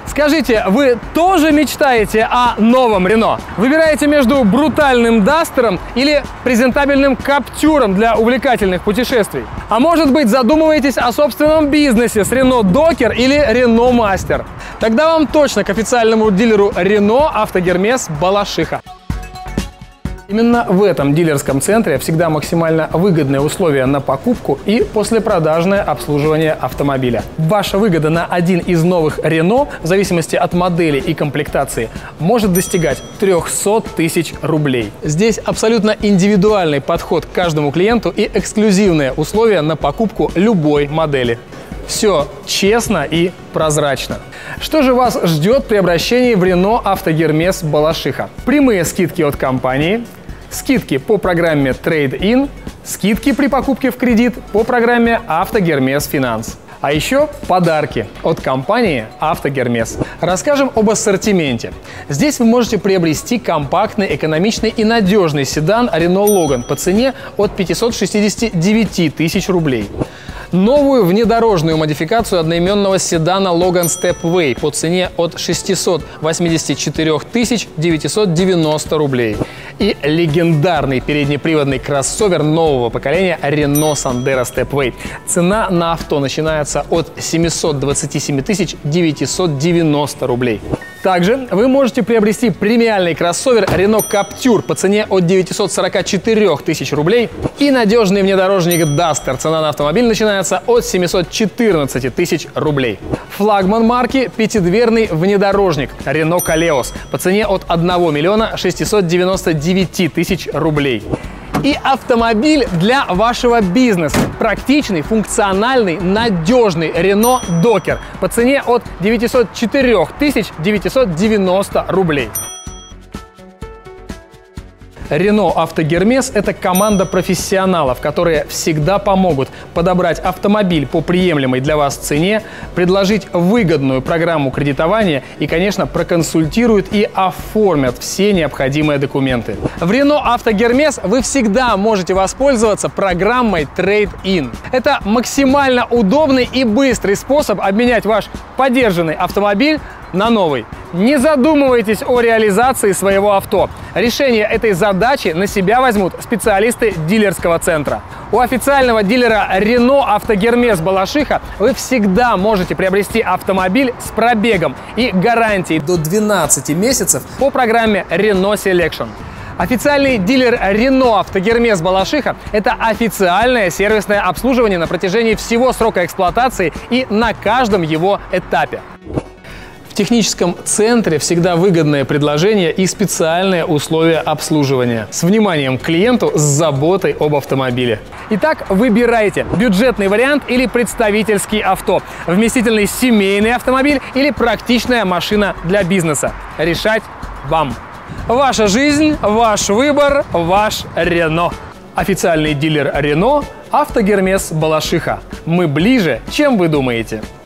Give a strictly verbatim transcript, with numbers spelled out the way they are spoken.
Скажите, вы тоже мечтаете о новом Рено? Выбираете между брутальным Дастером или презентабельным Каптюром для увлекательных путешествий? А может быть, задумываетесь о собственном бизнесе с Рено Докер или Рено Мастер? Тогда вам точно к официальному дилеру Рено Автогермес Балашиха. Именно в этом дилерском центре всегда максимально выгодные условия на покупку и послепродажное обслуживание автомобиля. Ваша выгода на один из новых Рено, в зависимости от модели и комплектации, может достигать трёхсот тысяч рублей. Здесь абсолютно индивидуальный подход к каждому клиенту и эксклюзивные условия на покупку любой модели. Все честно и прозрачно. Что же вас ждет при обращении в Рено Автогермес Балашиха? Прямые скидки от компании, скидки по программе Trade-in, скидки при покупке в кредит по программе Автогермес Финанс. А еще подарки от компании Автогермес. Расскажем об ассортименте. Здесь вы можете приобрести компактный, экономичный и надежный седан Renault Logan по цене от пятисот шестидесяти девяти тысяч рублей. Новую внедорожную модификацию одноименного седана Logan Stepway по цене от шестисот восьмидесяти четырёх тысяч девятисот девяноста рублей. И легендарный переднеприводный кроссовер нового поколения Renault Sandero Stepway. Цена на авто начинается от семисот двадцати семи тысяч девятисот девяноста рублей. Также вы можете приобрести премиальный кроссовер Renault Captur по цене от девятисот сорока четырёх тысяч рублей и надежный внедорожник Duster. Цена на автомобиль начинается от семисот четырнадцати тысяч рублей. Флагман марки пятидверный внедорожник Renault Koleos по цене от одного миллиона шестисот девяноста девяти тысяч рублей. И автомобиль для вашего бизнеса. Практичный, функциональный, надежный Renault Docker по цене от девятисот четырёх тысяч девятисот девяноста рублей. Renault Автогермес – это команда профессионалов, которые всегда помогут подобрать автомобиль по приемлемой для вас цене, предложить выгодную программу кредитования и, конечно, проконсультируют и оформят все необходимые документы. В Renault Автогермес вы всегда можете воспользоваться программой Trade-in. Это максимально удобный и быстрый способ обменять ваш подержанный автомобиль на новый. Не задумывайтесь о реализации своего авто. Решение этой задачи на себя возьмут специалисты дилерского центра. У официального дилера Renault Автогермес Балашиха вы всегда можете приобрести автомобиль с пробегом и гарантией до двенадцати месяцев по программе Renault Selection. Официальный дилер Renault Автогермес Балашиха – это официальное сервисное обслуживание на протяжении всего срока эксплуатации и на каждом его этапе. В техническом центре всегда выгодные предложения и специальные условия обслуживания. С вниманием к клиенту, с заботой об автомобиле. Итак, выбирайте бюджетный вариант или представительский авто, вместительный семейный автомобиль или практичная машина для бизнеса. Решать вам. Ваша жизнь, ваш выбор, ваш Рено. Официальный дилер Рено Автогермес Балашиха. Мы ближе, чем вы думаете.